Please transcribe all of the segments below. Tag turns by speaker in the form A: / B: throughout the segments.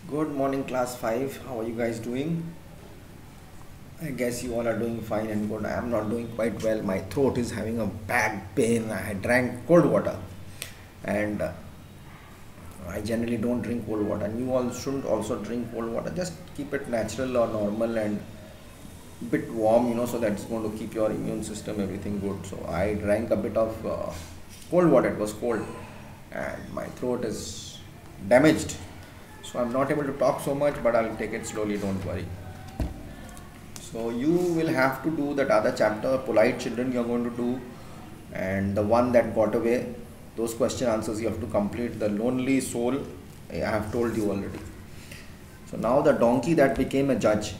A: Good morning, class 5. How are you guys doing? I guess you all are doing fine and good. I am not doing quite well. My throat is having a bad pain. I drank cold water and I generally don't drink cold water. And you all shouldn't also drink cold water. Just keep it natural or normal and bit warm, so that's going to keep your immune system everything good. So I drank a bit of cold water. It was cold and my throat is damaged. So I'm not able to talk so much, but I'll take it slowly, don't worry. So you will have to do that other chapter, polite children, you're going to do, and the one that got away, those question answers you have to complete. The lonely soul, I have told you already. So now the donkey that became a judge.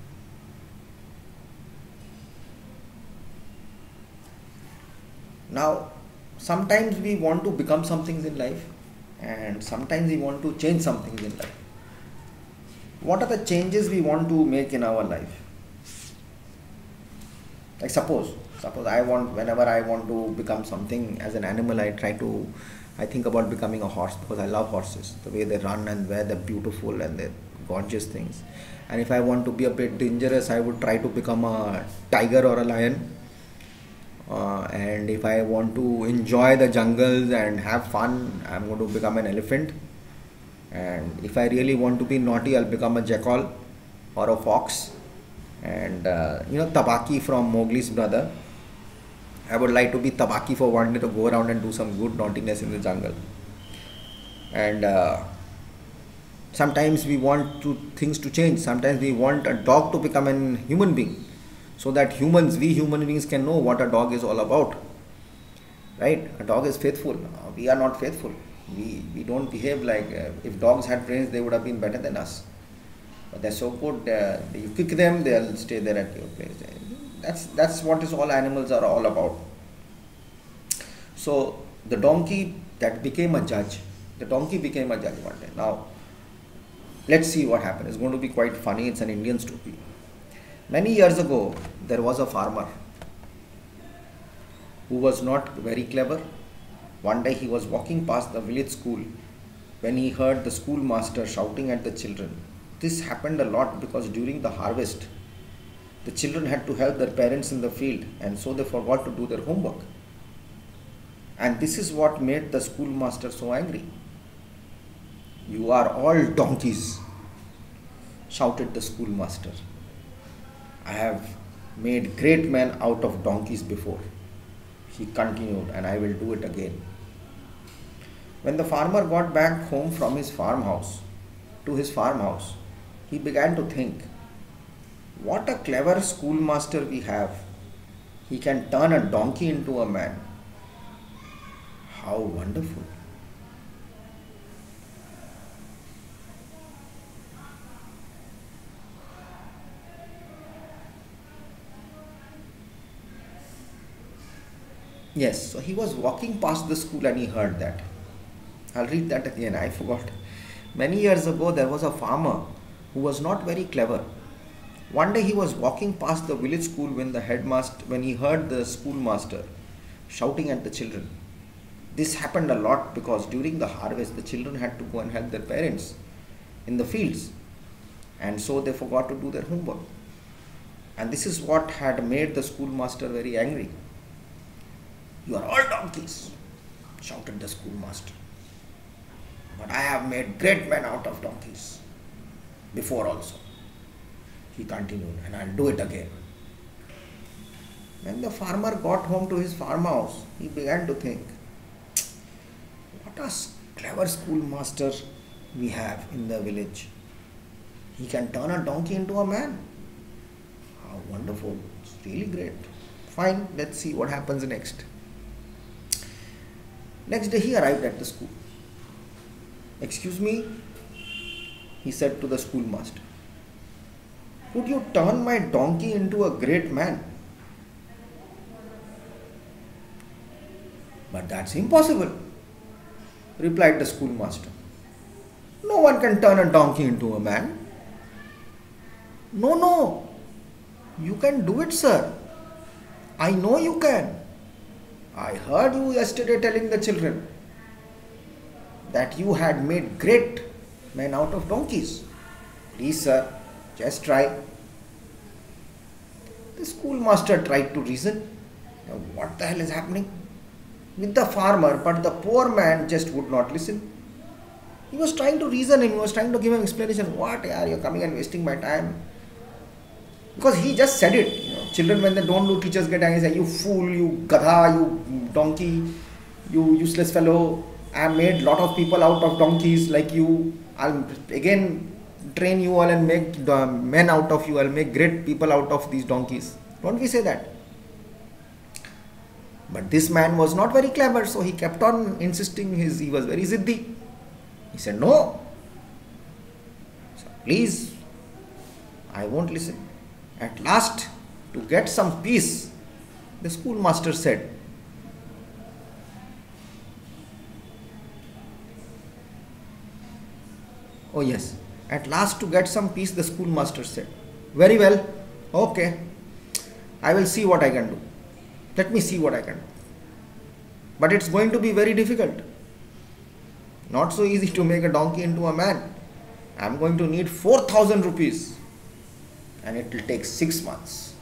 A: Now, sometimes we want to become something in life, and sometimes we want to change some things in life. What are the changes we want to make in our life? Like suppose whenever I want to become something as an animal, I think about becoming a horse because I love horses, the way they run and where they're beautiful and they're gorgeous things. And if I want to be a bit dangerous, I would try to become a tiger or a lion. And if I want to enjoy the jungles and have fun, I'm going to become an elephant. And if I really want to be naughty, I'll become a jackal or a fox. And Tabaki from Mowgli's brother, I would like to be Tabaki for one day to go around and do some good naughtiness in the jungle. And sometimes we want things to change. Sometimes we want a dog to become a human being, so that we human beings can know what a dog is all about. Right? A dog is faithful. We are not faithful. We don't behave like, if dogs had brains, they would have been better than us. But they're so good, you kick them, they'll stay there at your place. That's what is all animals are all about. So the donkey that became a judge, one day. Now, let's see what happened. It's going to be quite funny. It's an Indian story. Many years ago, there was a farmer who was not very clever. One day he was walking past the village school when he heard the schoolmaster shouting at the children. This happened a lot because during the harvest, the children had to help their parents in the field, and so they forgot to do their homework. And this is what made the schoolmaster so angry. "You are all donkeys," shouted the schoolmaster. "I have made great men out of donkeys before," he continued, "and I will do it again." When the farmer got back home from his farmhouse, he began to think, what a clever schoolmaster we have. He can turn a donkey into a man. How wonderful. Yes, so he was walking past the school and he heard that. I'll read that again, I forgot. Many years ago, there was a farmer who was not very clever. One day he was walking past the village school when he heard the schoolmaster shouting at the children. This happened a lot because during the harvest, the children had to go and help their parents in the fields, and so they forgot to do their homework. And this is what had made the schoolmaster very angry. "You are all donkeys," shouted the schoolmaster. "But I have made great men out of donkeys before also," he continued, "and I'll do it again." When the farmer got home to his farmhouse, he began to think, what a clever schoolmaster we have in the village. He can turn a donkey into a man. How wonderful. It's really great. Fine, let's see what happens next. Next day he arrived at the school. "Excuse me," he said to the schoolmaster, "could you turn my donkey into a great man?" "But that's impossible," replied the schoolmaster. "No one can turn a donkey into a man." No, you can do it, sir. I know you can. I heard you yesterday telling the children that you had made great men out of donkeys. Please, sir, just try. The schoolmaster tried to reason. Now, what the hell is happening with the farmer? But the poor man just would not listen. He was trying to reason and he was trying to give him explanation. What, yaar, you're coming and wasting my time. Because he just said it. Children, when they don't do, teachers get angry, say, you fool, you gadha, you donkey, you useless fellow. I have made lot of people out of donkeys like you. I'll again train you all and make the men out of you. I'll make great people out of these donkeys. Don't we say that? But this man was not very clever, so he kept on insisting. He was very ziddi. He said, no. So, please, I won't listen. At last, to get some peace, the schoolmaster said, oh yes, at last to get some peace, the schoolmaster said, very well, okay, I will see what I can do. Let me see what I can do. But it's going to be very difficult. Not so easy to make a donkey into a man. I'm going to need 4,000 rupees and it will take 6 months.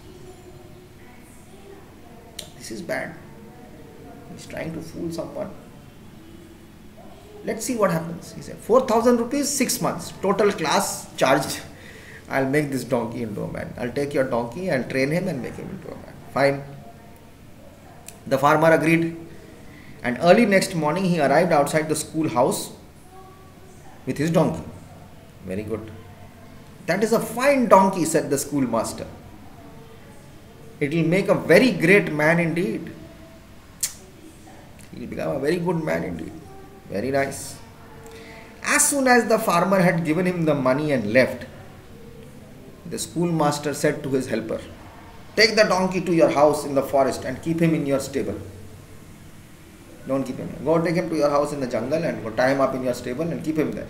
A: This is bad. He's trying to fool someone. Let's see what happens. He said, 4,000 rupees, 6 months. Total class charged. I'll make this donkey into a man. I'll take your donkey and train him and make him into a man. Fine. The farmer agreed. And early next morning, he arrived outside the schoolhouse with his donkey. Very good. That is a fine donkey, said the schoolmaster. It will make a very great man indeed. He will become a very good man indeed. Very nice. As soon as the farmer had given him the money and left, the schoolmaster said to his helper, take the donkey to your house in the forest and keep him in your stable. Don't keep him here. Go take him to your house in the jungle and go tie him up in your stable and keep him there.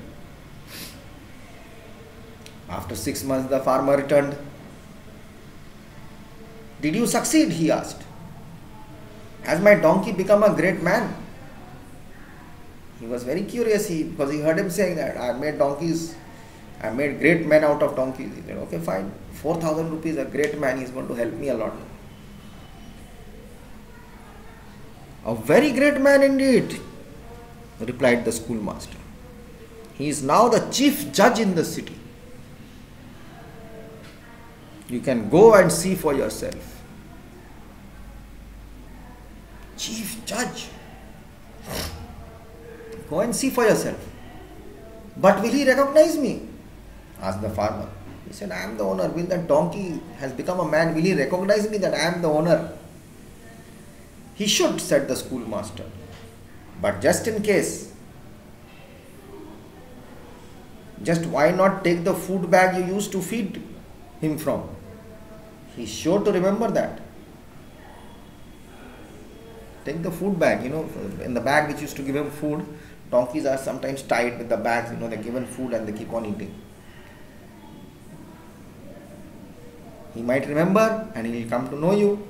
A: After 6 months, the farmer returned. Did you succeed? He asked. Has my donkey become a great man? He was very curious because he heard him saying that I made donkeys, I made great men out of donkeys. He said, okay, fine. 4,000 rupees, a great man, he is going to help me a lot. A very great man indeed, replied the schoolmaster. He is now the chief judge in the city. You can go and see for yourself. Chief judge. Go and see for yourself. But will he recognize me? Asked the farmer. He said, I am the owner. Will that donkey has become a man? Will he recognize me that I am the owner? He should, said the schoolmaster. But just in case, just why not take the food bag you used to feed him from? He's sure to remember that. Take the food bag, in the bag which used to give him food. Donkeys are sometimes tied with the bags, they're given food and they keep on eating. He might remember and he will come to know you.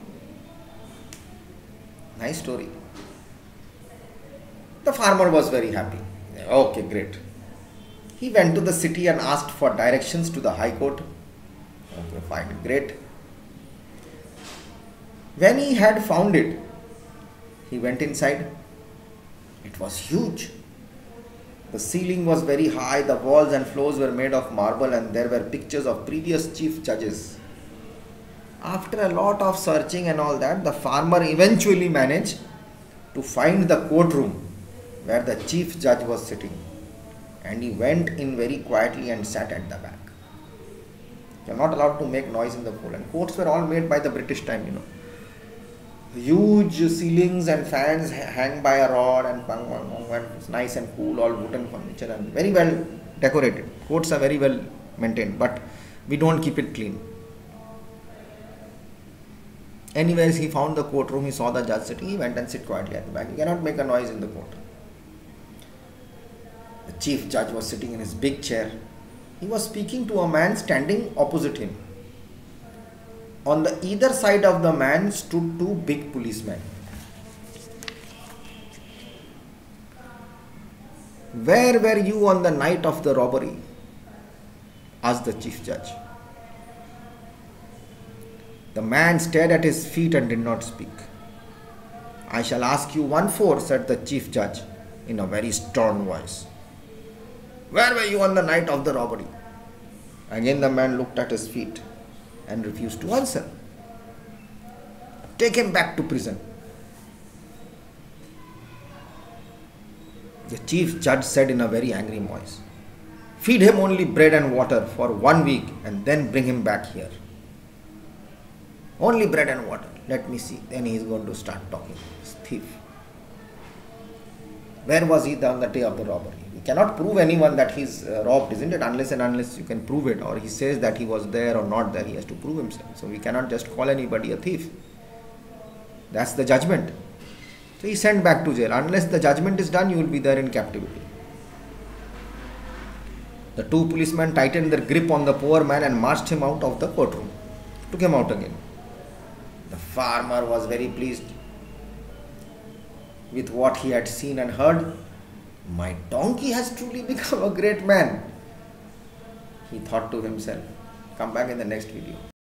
A: Nice story. The farmer was very happy. Okay, great. He went to the city and asked for directions to the High Court. Okay, fine, great. When he had found it, he went inside. It was huge. The ceiling was very high, the walls and floors were made of marble, and there were pictures of previous chief judges. After a lot of searching and all that, the farmer eventually managed to find the courtroom where the chief judge was sitting. And he went in very quietly and sat at the back. You are not allowed to make noise in the court. And courts were all made by the British time, Huge ceilings and fans hang by a rod and it's nice and cool, all wooden furniture and very well decorated. Courts are very well maintained, but we don't keep it clean. Anyways, he found the courtroom, he saw the judge sitting, he went and sit quietly at the back. You cannot make a noise in the court. The chief judge was sitting in his big chair. He was speaking to a man standing opposite him. On the either side of the man stood two big policemen. Where were you on the night of the robbery? Asked the chief judge. The man stared at his feet and did not speak. I shall ask you one more, said the chief judge in a very stern voice. Where were you on the night of the robbery? Again the man looked at his feet and refused to answer. Take him back to prison. The chief judge said in a very angry voice, feed him only bread and water for 1 week and then bring him back here. Only bread and water. Let me see. Then he is going to start talking. This thief. Where was he on the day of the robbery? We cannot prove anyone that he's robbed, isn't it? Unless and unless you can prove it, or he says that he was there or not there, he has to prove himself. So we cannot just call anybody a thief. That's the judgment. So he sent back to jail. Unless the judgment is done, you will be there in captivity. The two policemen tightened their grip on the poor man and marched him out of the courtroom. Took him out again. The farmer was very pleased with what he had seen and heard. My donkey has truly become a great man, he thought to himself. Come back in the next video.